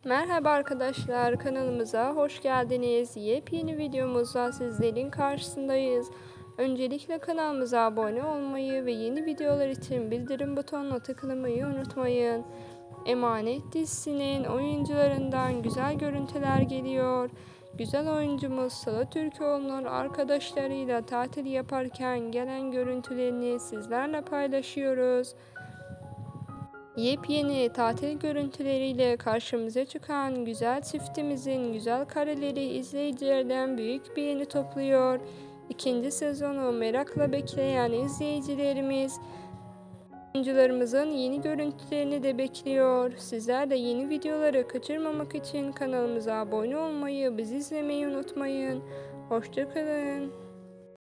Merhaba arkadaşlar, kanalımıza hoş geldiniz. Yepyeni videomuzla sizlerin karşısındayız. Öncelikle kanalımıza abone olmayı ve yeni videolar için bildirim butonuna tıklamayı unutmayın. Emanet dizisinin oyuncularından güzel görüntüler geliyor. Güzel oyuncumuz Sıla Türkoğlu'nun arkadaşlarıyla tatil yaparken gelen görüntülerini sizlerle paylaşıyoruz. Yepyeni tatil görüntüleriyle karşımıza çıkan güzel çiftimizin güzel kareleri izleyicilerden büyük beğeni topluyor. İkinci sezonu merakla bekleyen izleyicilerimiz oyuncularımızın yeni görüntülerini de bekliyor. Sizler de yeni videoları kaçırmamak için kanalımıza abone olmayı, bizi izlemeyi unutmayın. Hoşça kalın.